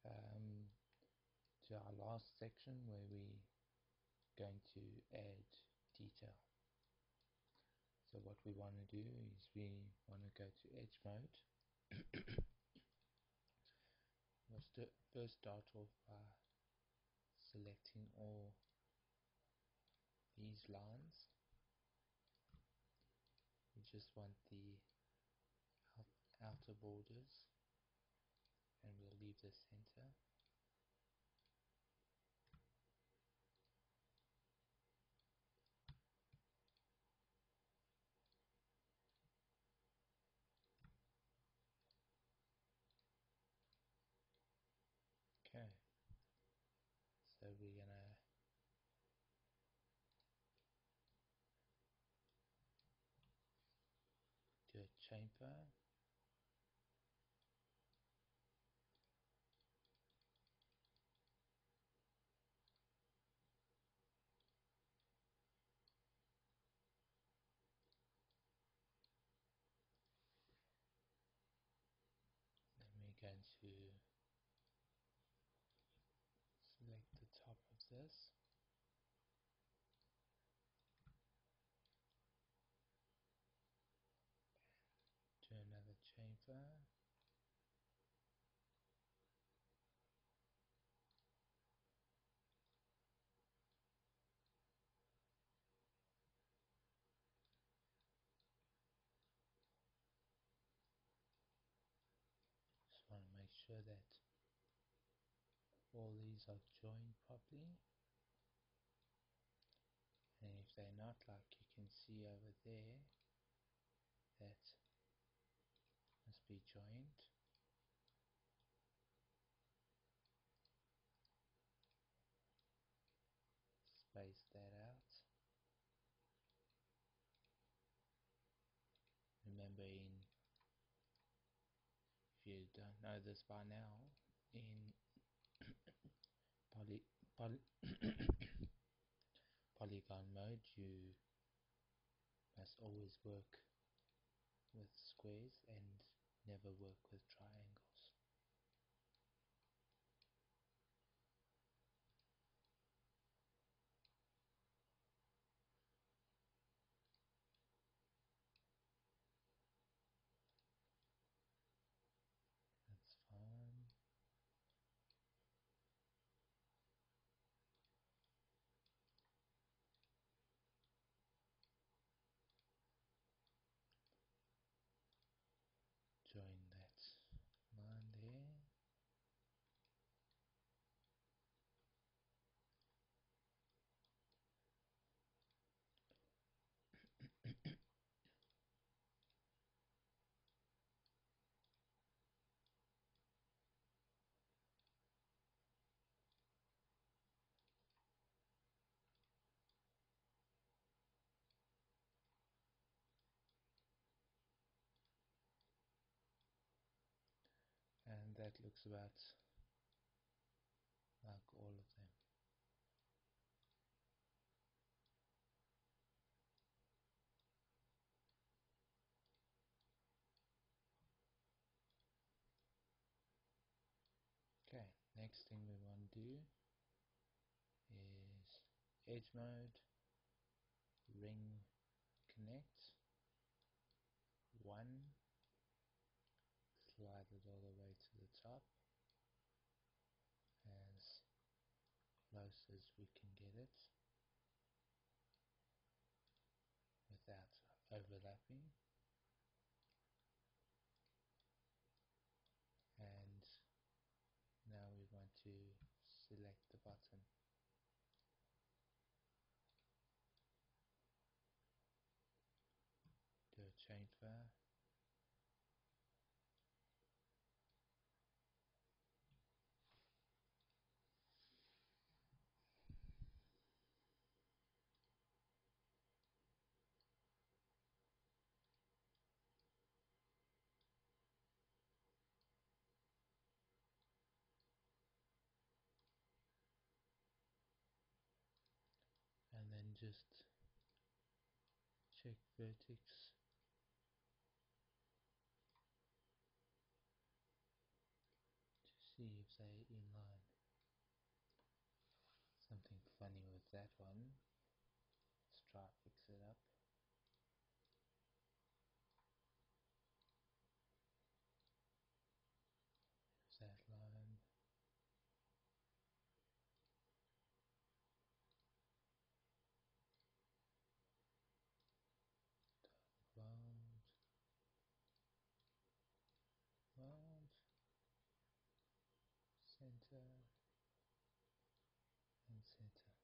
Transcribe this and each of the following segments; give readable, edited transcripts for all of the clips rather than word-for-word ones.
um, to our last section where we going to add detail. So what we want to do is we want to go to edge mode. We'll first start off by selecting all these lines. We just want the outer borders, and we'll leave the center. Okay, so we're gonna do a chamfer. Then we're going to select the top of this, do another chamfer, just want to make sure that all these are joined properly, and if they're not, like you can see over there, that must be joined. Space that out. Remember, if you don't know this by now, in poly, poly polygon mode you must always work with squares and never work with triangles. That's fine. Join that line there. And that looks about like all of them. Okay, next thing we want to do is edge mode, ring connect, 1, slide it all the way to the top as close as we can get it without overlapping, and now we want to select the button. Do a chamfer, and then just check vertex to see if they inline. Something funny with that one. Let's try fix it up. There's that line. Round, round, center, and center.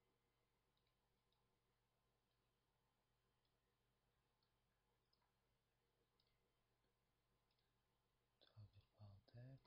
Target file that.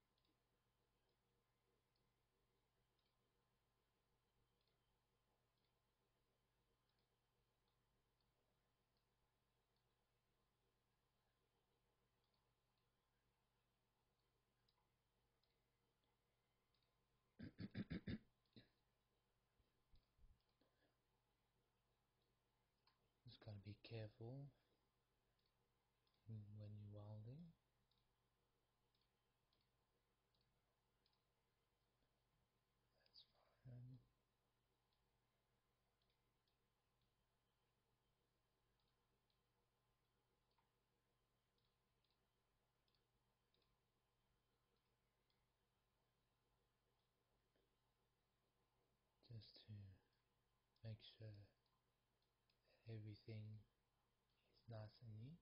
Just gotta be careful when you're welding. That's fine. Just to make sure that everything is nice and neat.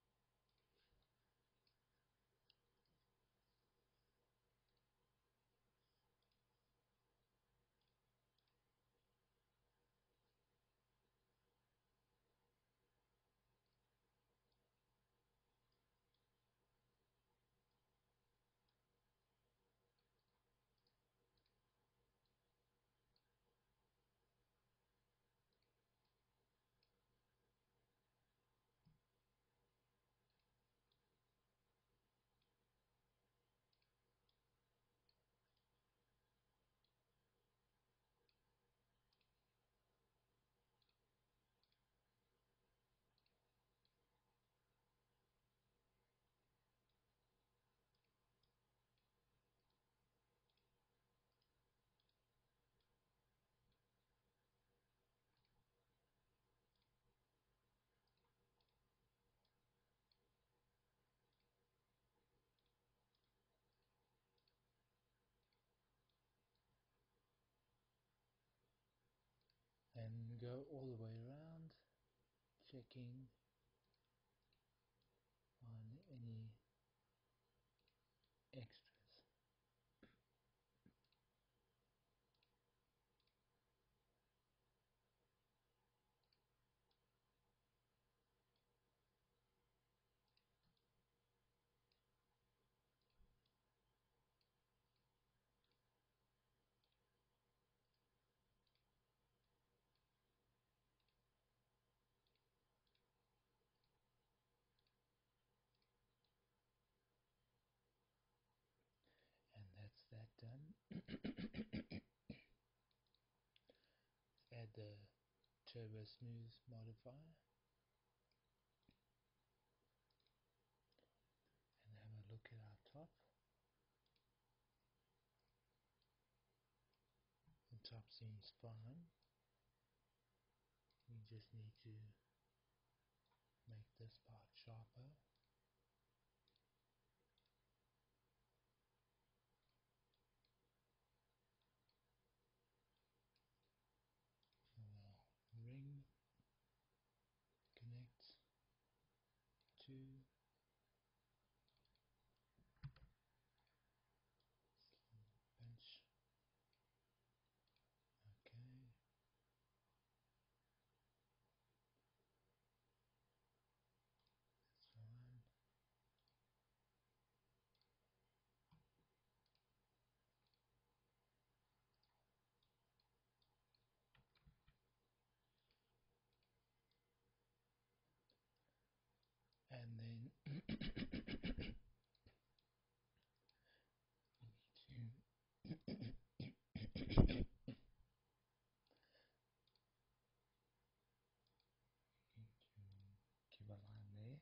And go all the way around, checking on any extras. And that's that done. Add the Turbo Smooth modifier and have a look at our top. The top seems fine. We just need to make this part sharper. The ring connects to bench. Okay. That's fine. And then give a line there.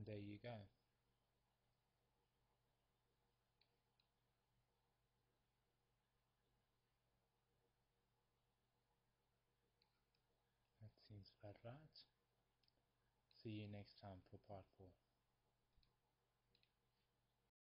And there you go. That seems about right. See you next time for part 4.